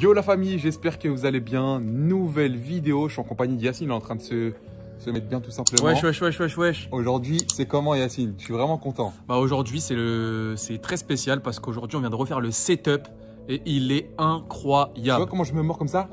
Yo la famille, j'espère que vous allez bien. Nouvelle vidéo, je suis en compagnie de Yacine, il est en train de se mettre bien tout simplement. Wesh. Aujourd'hui, c'est comment Yacine? Je suis vraiment content. Bah aujourd'hui, c'est très spécial parce qu'aujourd'hui, on vient de refaire le setup et il est incroyable. Tu vois comment je me mords comme ça?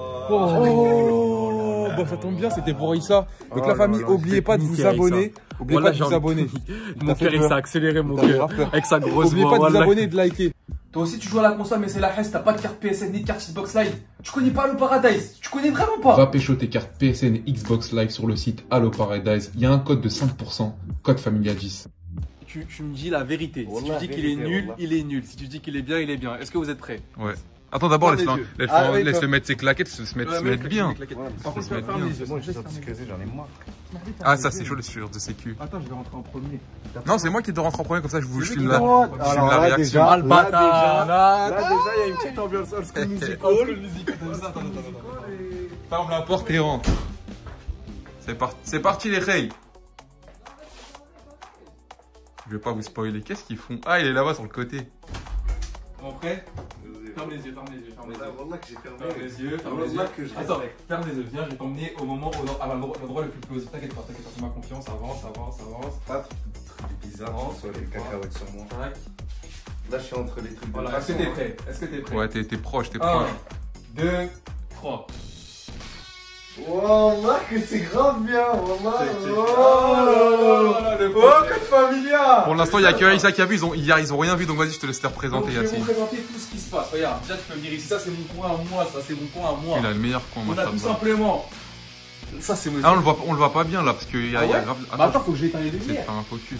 Oh, bah ça tombe bien, c'était pour Issa. Donc la famille, n'oubliez pas de vous abonner. N'oubliez pas de vous abonner. Mon cœur, il s'est accéléré, mon cœur. Avec sa grosse voix. N'oubliez pas de vous abonner et de liker. Toi aussi tu joues à la console mais c'est la Hesse, t'as pas de carte PSN ni de carte Xbox Live. Tu connais pas Halo Paradise, tu connais vraiment pas. Va pécho tes cartes PSN et Xbox Live sur le site Halo Paradise. Il y a un code de 5%, code Familia 10. Tu me dis la vérité. Si tu dis qu'il est nul, il est nul. Si tu dis qu'il est bien, il est bien. Est-ce que vous êtes prêts? Ouais. Attends, d'abord, oui, laisse-le mettre ses claquettes, se mettre bien. Par contre, ferme les yeux. Moi, je j'en ai marre. Ah, ça, c'est chaud, le sueur de sécu. Attends, je vais rentrer en premier. Non, c'est moi qui dois rentrer en premier, comme ça, je vous filme la réaction. Là, déjà, il y a une petite ambiance old school musical. Ferme la porte et rentre. C'est parti, les reilles. Je vais pas vous spoiler. Qu'est-ce qu'ils font? Ah, il est là-bas sur le côté. Bon, prêt? Ferme les yeux. Attends, ferme les yeux. Viens, je vais t'emmener au moment, à l'endroit le plus plausible. T'inquiète pas, fais-moi confiance. Avance. Pas de bizarre, soit les cacahuètes sur moi. Là, je suis entre les trucs. Voilà, est-ce que t'es prêt? Ouais, t'es proche, 1, 2, 3. Wallah, que c'est grave bien, wallah. Oh, code familia. Pour l'instant, il y a que Issa qui a vu, ils ont rien vu, donc vas-y, je te laisse les représenter, Je vais Yacine. vous présenter tout ce qui se passe. Regarde, déjà tu peux me dire ici, ça c'est mon coin à moi, ça c'est mon coin à moi. Il a le meilleur coin, moi, On a tout simplement. Ça c'est Ah, on le voit pas bien là, parce qu'il y a grave. Bah attends, faut que j'éteigne les Je vais te lumières. faire un focus.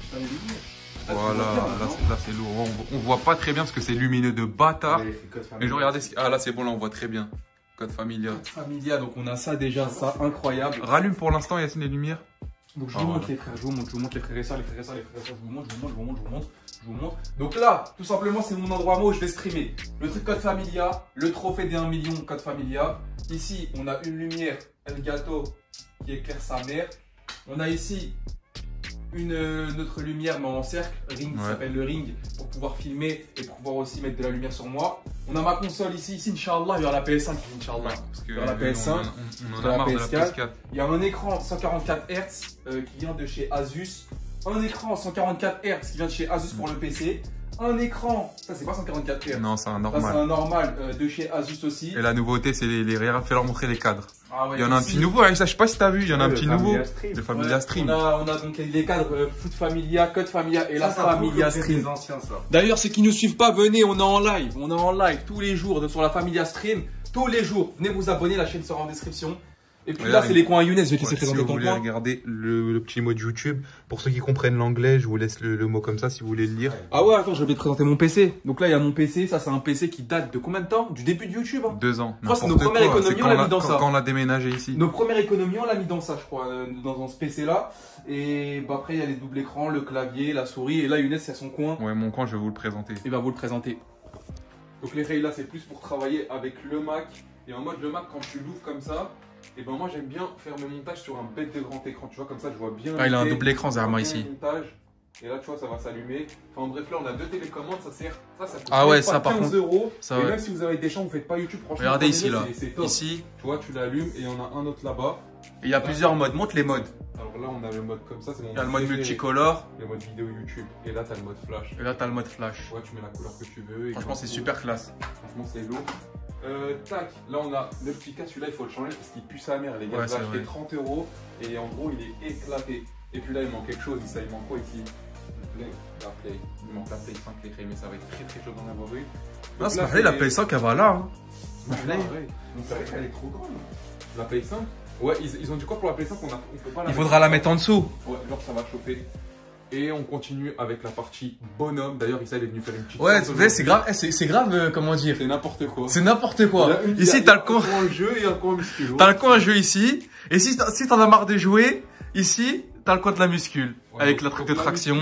Voilà, là c'est lourd. On voit pas très bien parce que c'est lumineux de bâtard. Mais je regardais. Ah là c'est bon, là on voit très bien. Code Familia. Familia, donc on a ça déjà, ça incroyable. Rallume pour l'instant, Yacine, les lumières. Donc je vous montre les frères, je vous montre les frères et sœurs, je vous montre. Donc là, tout simplement, c'est mon endroit moi où je vais streamer. Le truc Code Familia, le trophée des 1 million Code Familia. Ici, on a une lumière Elgato qui éclaire sa mère. On a ici notre lumière mais en cercle, ring, qui s'appelle le ring, pour pouvoir filmer et pour pouvoir aussi mettre de la lumière sur moi. On a ma console ici, Inch'Allah, il y aura la PS5, Inch'Allah. Parce que il y aura la PS5, on en a marre de la PS4. Il y a un écran 144 Hz qui vient de chez Asus. Un écran 144 Hz qui vient de chez Asus pour le PC. Un écran, ça c'est pas 144 Hz. Non, c'est un Ça c'est normal. un normal de chez Asus aussi. Et la nouveauté, c'est les réels. Fais leur montrer les cadres. Ah ouais, il y en a un ici, petit nouveau, Aïssa, je sais pas si t'as vu, il y en a un petit nouveau. Le Le Familia Stream. On a donc les cadres Foot Familia, Code Familia et la Familia Stream. Anciens, ça. D'ailleurs, ceux qui ne nous suivent pas, venez, on est en live tous les jours sur la Familia Stream. Tous les jours, venez vous abonner, la chaîne sera en description. Et puis là, c'est les coins à Younes, je vais te laisser Si présenter vous ton voulez coin. regarder le petit mot de YouTube, pour ceux qui comprennent l'anglais, je vous laisse le mot comme ça si vous voulez le lire. Ah ouais, attends, je vais te présenter mon PC. Donc là, il y a mon PC, ça c'est un PC qui date de combien de temps? Du début de YouTube, hein. 2 ans. Je crois que c'est nos N'importe premières quoi. économies, C'est on l'a mis dans ça. Quand on a déménagé ici. Nos premières économies, on l'a mis dans ça, je crois, dans ce PC là. Et bah, après, il y a les doubles écrans, le clavier, la souris. Et là, Younes, c'est son coin. Ouais, mon coin, je vais vous le présenter. Il va vous le présenter. Donc les rails là, c'est plus pour travailler avec le Mac. Et en mode le Mac, quand tu l'ouvres comme ça, et ben moi j'aime bien faire mes montages sur un bête de grand écran. Tu vois, comme ça je vois bien. Ah, il a un double écran derrière moi ici. Montage. Et là, tu vois, ça va s'allumer. Enfin bref, là on a deux télécommandes, ça coûte Ah ouais, même ça, pas par 15 contre, euros. ça, et ouais. même si vous avez des champs, vous faites pas YouTube, franchement. Regardez ici là. C'est top. Ici, Tu vois, tu l'allumes et on a un autre là-bas. il y a plusieurs modes. Montre les modes. Alors là, on a le mode comme ça, c'est mon Il y a le mode préféré. multicolore. Le mode vidéo YouTube. Et là, t'as le mode flash. Et là, t'as le mode flash. Tu vois, tu mets la couleur que tu veux. et Franchement, c'est super classe. Franchement, c'est lourd. Tac, là on a le petit cas, celui-là il faut le changer parce qu'il pue sa mère, les gars. Ouais, je l'ai c'est acheté vrai. 30 euros et en gros il est éclaté. Et puis là il manque quelque chose, ça il manque quoi ici? La Play. Il manque la Play 5, les crayons, mais ça va être très chaud d'en avoir une. Non, c'est là, pareil, la PS5 elle va là. Hein. Ouais, c'est vrai qu'elle est trop grande. La Play 5? Ouais, ils ont dit quoi pour la Play 5? On peut pas la Il faudra la mettre en dessous. Ouais, genre ça va chauffer. Et on continue avec la partie bonhomme. D'ailleurs, Issa il est venu faire une petite. Ouais, séance vous savez, c'est grave, c'est grave, comment dire. C'est n'importe quoi. C'est n'importe quoi. Il y a Ici, t'as le coin. un coin jeu et un coin musculo. T'as le coin à jouer ici. Et si t'en as marre de jouer, ici, t'as le coin de la muscule. Ouais, avec donc, la truc de la traction. muscu,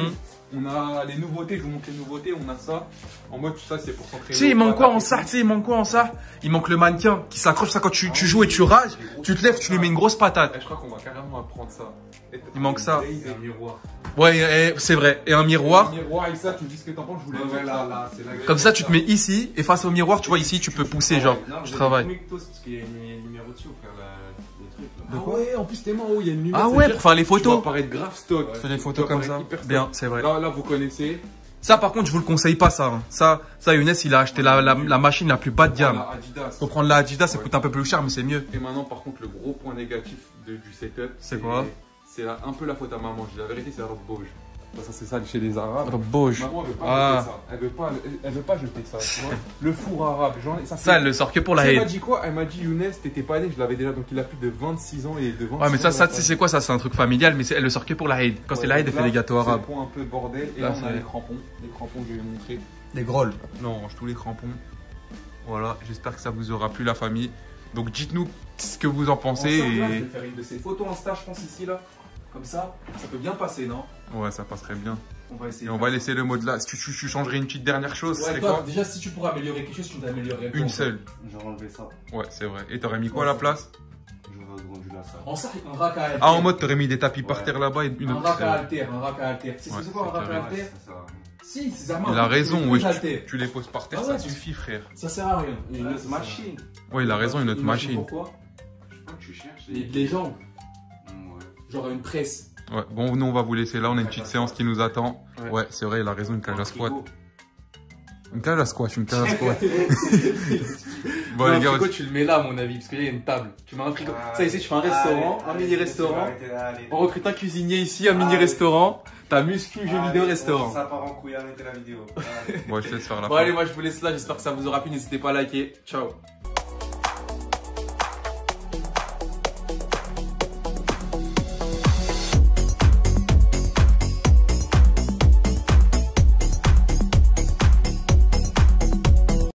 On a les nouveautés, je vous montre les nouveautés. On a ça. En mode, ça, c'est pour s'entraîner. Tu sais, il manque quoi en ça? Tu sais, il manque quoi en ça? Il manque le mannequin qui s'accroche. Ça, quand tu joues et tu rages, tu te lèves, tu lui mets une grosse patate. Je crois qu'on va carrément apprendre ça. Il manque ça. Et un miroir. Ouais, c'est vrai. Et un miroir. Un miroir et ça, tu me dis ce que t'en penses, je voulais Ouais, là, c'est la Comme ça, tu te mets ici et face au miroir, tu vois, ici, tu peux pousser, genre. Non, je travaille. parce qu'il y a une numéro dessus pour faire le truc. Là. Ah ouais, en plus, t'es en haut, il y a une lumière. Ah ouais, pour faire les Tu vas photos. apparaître grave stock. Fais des photos comme ça. Bien, c'est vrai. Là, vous connaissez. Ça, par contre, je vous le conseille pas, ça. Hein. Ça, Younes, il a acheté la machine la plus bas de gamme. La Adidas. Faut prendre la Adidas, ça coûte un peu plus cher, mais c'est mieux. Et maintenant, par contre, le gros point négatif du setup, C'est quoi? C'est un peu la faute à maman. Je dis la vérité, c'est la robe Bauge. Ça, c'est ça chez les Arabes. Bauge. Maman, elle veut pas Ah. jeter ça. Elle veut pas jeter ça. Tu vois. Le four arabe. Ça, elle le sort que pour la Elle m'a haine. dit quoi? Elle m'a dit, Younes, t'étais pas né, je l'avais déjà. Donc, il a plus de 26 ans et de 26 Ouais, mais ça, ans, tu sais, c'est quoi? Ça, c'est un truc familial, mais elle le sort que pour la haine. Quand c'est la haine, elle fait des gâteaux arabes. C'est un peu bordel. Et Là, là, on a c'est- les crampons. Les crampons, je vais vous montrer. Des grolles. Là, on range tous les crampons. Voilà, j'espère que ça vous aura plu, la famille. Donc, dites-nous ce que vous en pensez. Ensemble, là, je Et... vais faire une de ces photos Insta, je pense, ici, là. Comme ça peut bien passer, non? Ouais, ça passerait bien. On va essayer. Et on va laisser le mode là. Tu changerais une petite dernière chose, Ouais, c'est toi, quoi? déjà, si tu pourrais améliorer quelque chose, tu t'améliorerais. Une seule. J'aurais enlevé ça. Ouais, c'est vrai. Et t'aurais mis quoi à la place? J'aurais agrandi la salle. En ça, un rack à alter. Ah, en mode, t'aurais mis des tapis par Ouais. terre là-bas et une Un autre. rack à alter, un rack à alter. Tu sais Ouais, c'est quoi un c'est rack à carré. alter? Ça sert à rien. Si, c'est Zama. Il a raison, ouais. ouais. Tu les poses par terre, Ah ça ouais, suffit, frère. Ça sert à rien. Une autre machine. Ouais, il a raison, une autre machine. Pourquoi? Je sais pas que tu cherches. Les jambes, Ouais. genre une presse. Ouais, bon, nous on va vous laisser là, on a une petite séance qui nous attend. Ouais, c'est vrai, il a raison, une cage à squat. Une cage à squat, une cage à squat. Bon, Non, les un gars, frigo, tu le mets là, à mon avis, parce qu'il y a une table. Tu mets un frigo. Ça, ici, tu fais un restaurant, un mini-restaurant. On recrute un cuisinier ici, un mini-restaurant. T'as muscu, jeux vidéo, restaurant. Ça part en couille, arrêtez la vidéo. ouais, je te laisse faire la Bon, fin. allez, moi, je vous laisse là. J'espère que ça vous aura plu. N'hésitez pas à liker. Ciao.